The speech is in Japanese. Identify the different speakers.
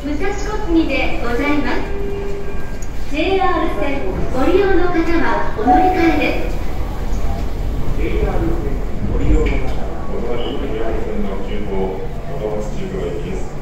Speaker 1: 武蔵小杉でございます。 JR 線ご利用の方はお乗り換えです。
Speaker 2: JR 線ご利用の方は、小田原線の急行、小田原中央駅です。